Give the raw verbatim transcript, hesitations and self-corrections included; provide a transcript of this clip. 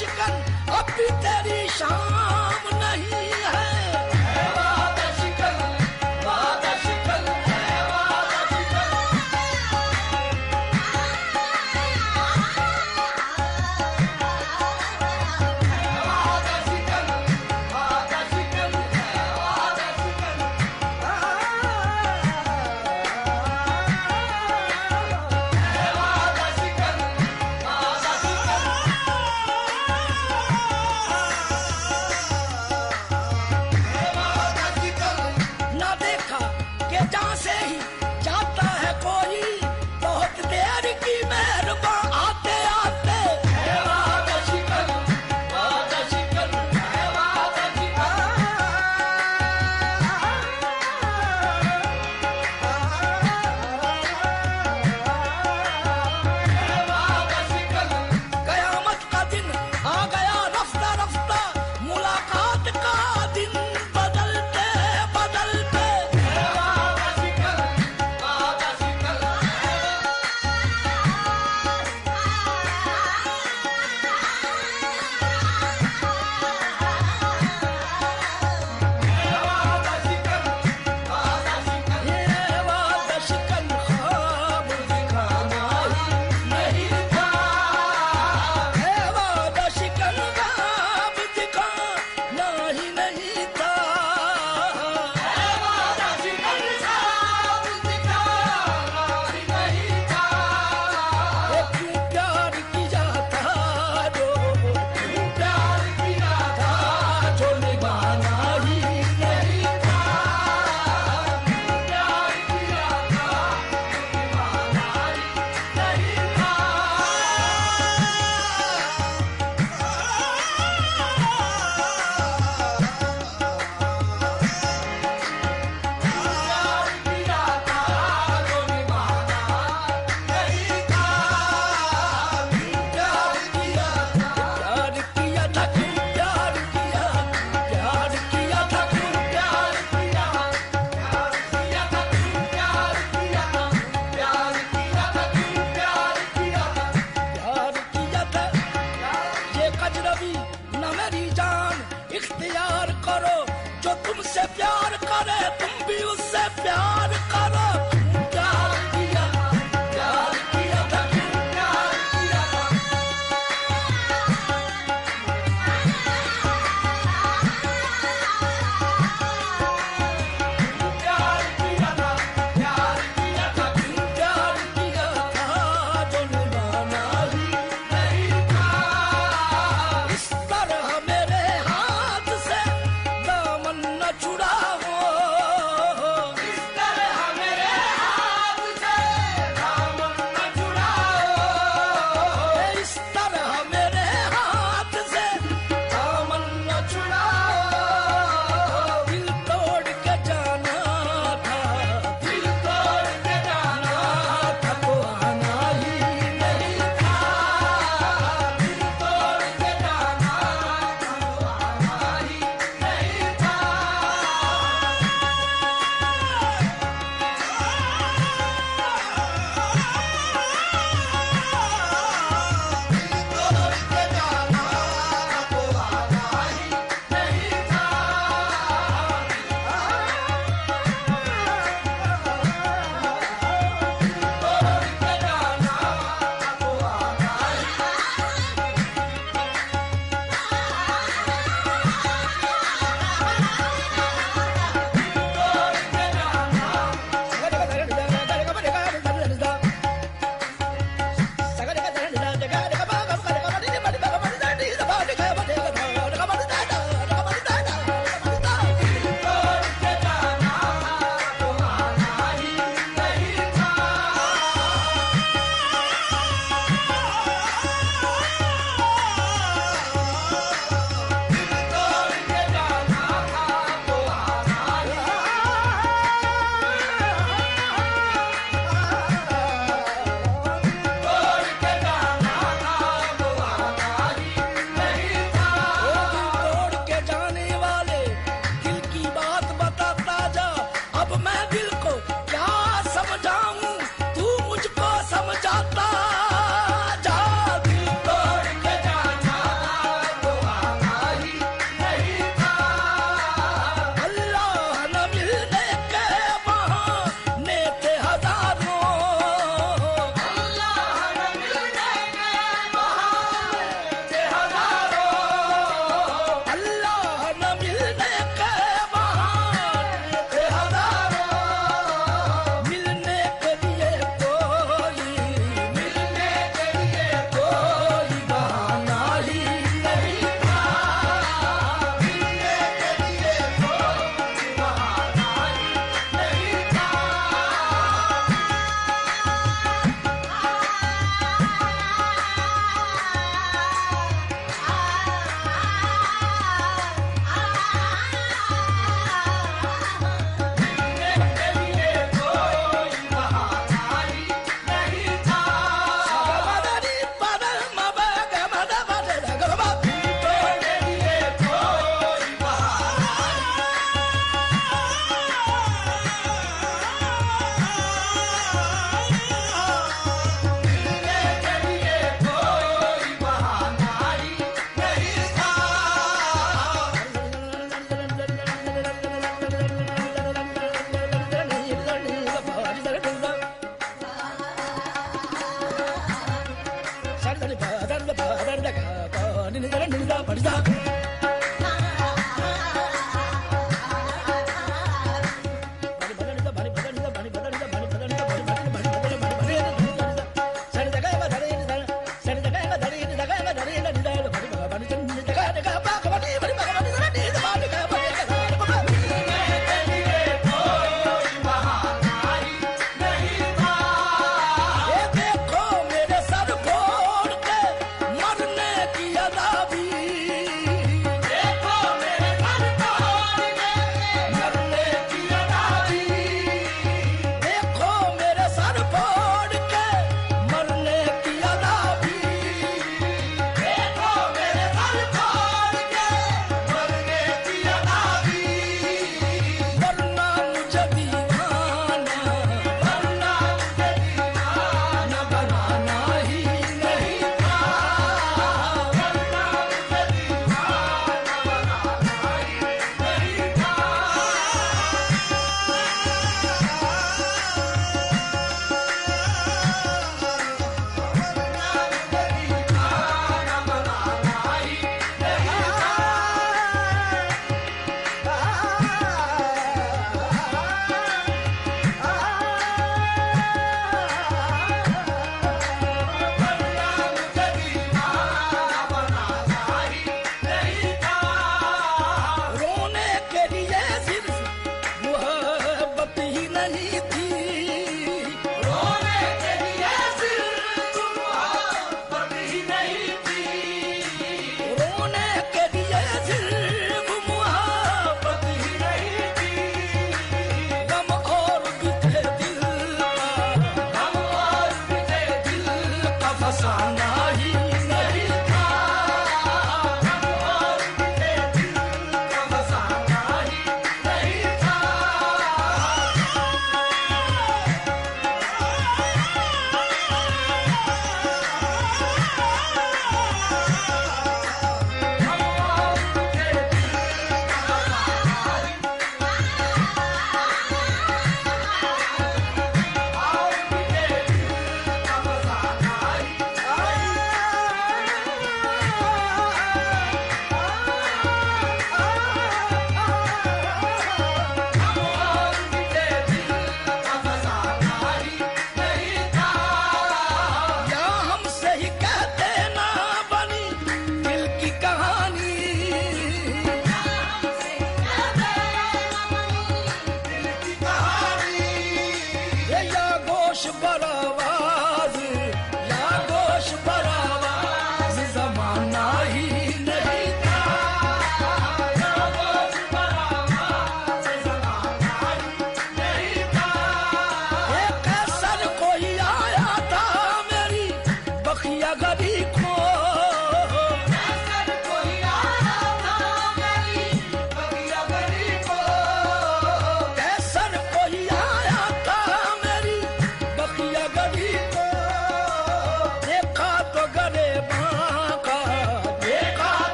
शिकन अब भी तेरी शाम नहीं है। है वादा शिकन, वादा शिकन, है वादा शिकन। है वादा शिकन, वादा शिकन, है वादा शिकन। है वादा शिकन, वादा शिकन। ना देखा कि जहाँ से ही जाता है कोई, बहुत देर की मेहरबान आते आते। है वादा शिकन, वादा शिकन, है वादा शिकन। है वादा शिकन। कयामत का दिन आ गया रफ्ता रफ्ता, मुलाकात का दिन बदलते बदलते। है वादा शिकन, वादा शिकन। है वादा शिकन, वादा शिकन। ये वादा शिकन ख्वाब दिखाना ही नहीं था। है वादा शिकन ख्वाब दिखाना ही नहीं था। है वादा शिकन ख्वाब दिखाना ही नहीं था। वो क्यों प्यार किया था जो, क्यों प्यार किया था जो निभाना ही नहीं था। क्यों प्यार किया था जो निभाना ही नहीं था। प्यार किया था जो निभाना नहीं था। प्यार किया था, प्यार किया था, क्यों प्यार किया, प्यार किया था, क्यों प्यार किया, प्यार किया था, क्यों प्यार किया, प्यार किया था, क्यों प्यार किया, प्यार किया था। ये कजरवी न मेरी जान इख्तियार करो, जो तुमसे प्यार करे तुम भी उससे प्यार करो। प्यार किया, प्यार किया था, क्यों प्यार किया था। प्यार किया था, प्यार किया था, क्यों प्यार किया था जो निभाना ही नहीं था। इस तरह मेरे हाथ से दामन न छुड़ाओ, నిజ నిజ పడిదా